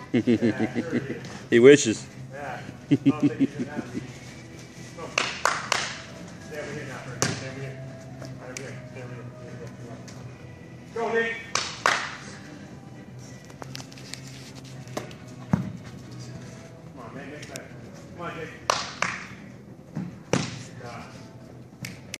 He wishes. Yeah. I'll take you to that. Come. Stay over here now, Frank. Stay over here. Right over here. Stay over here. Go, Nate. Come on, man. Make that. Come on, Jake.